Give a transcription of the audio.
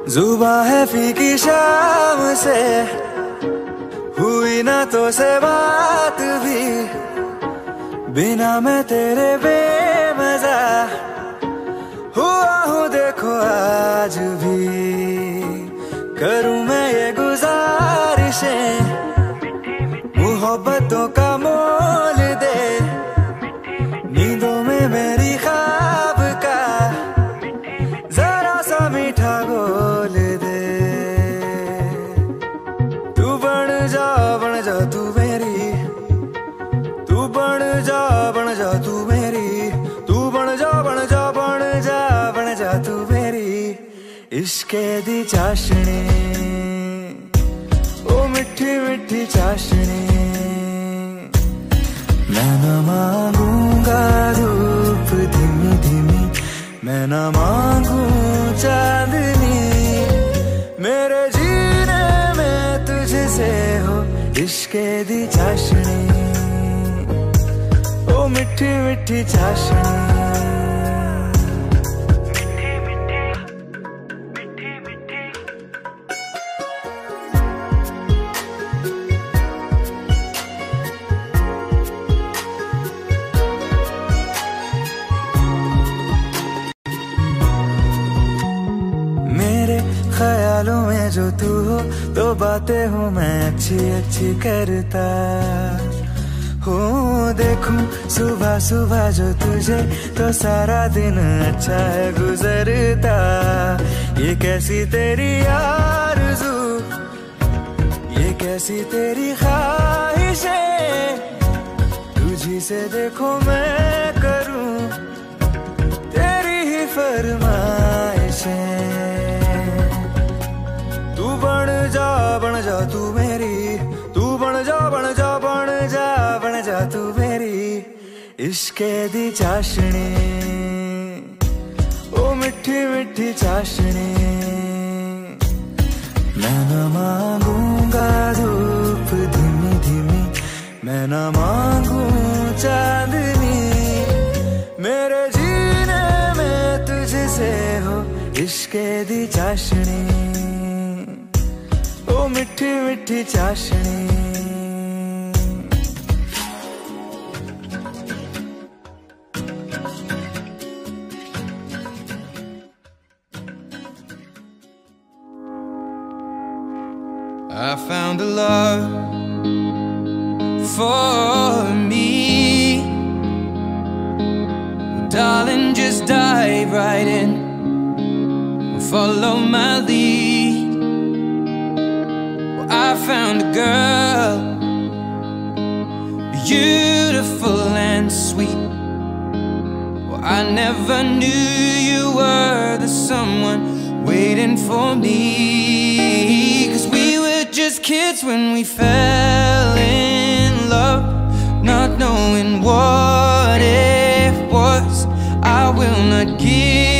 जुबां है फीकी शाम से, हुई ना तो से बात भी, बिना मैं तेरे बेमजा हुआ हूँ देखो आज भी। करूँ मैं ये गुजारिशें, मोहब्बतों का मोल दे, नींदों में मेरी ख्वाब का जरा सा मीठा घोल दे। तू बन जा तू मेरी, तू बन जा तू मेरी, तू बन जा तू मेरी इश्के दी चाशनी, ओ मिठी मिठी चाशनी। मैं न मांगूंगा धूप धीमी धीमी, मैं न मांगू चांदनी, मेरे जीने में तुझसे हो इश्के दी चाशनी, ओ मिठी मिठी चाशनी। ख्यालों में जो तू हो तो बातें हूँ मैं अच्छी अच्छी करता हूँ। देखूं सुबह सुबह जो तुझे तो सारा दिन अच्छा है गुजरता। ये कैसी तेरी आरज़ू, ये कैसी तेरी ख्वाहिशें, तुझी से देखो मैं करूँ तेरी ही फरमाइशें। बन जा तू मेरी, तू बन जा तू मेरी इश्के दी चाशनी, ओ मिठी मिठी चाशनी। मैं न मांगूंगा धूप धीमी धीमी, मैं न मांगू चांदनी, मेरे जीने में तुझसे हो इश्के दी चाशनी, ओ मिठी मिठी चाशनी। I found a love for me, darling, just dive right in, follow my lead. I found a girl, beautiful and sweet. Well, I never knew you were the someone waiting for me. 'Cause we were just kids when we fell in love, not knowing what it was. I will not give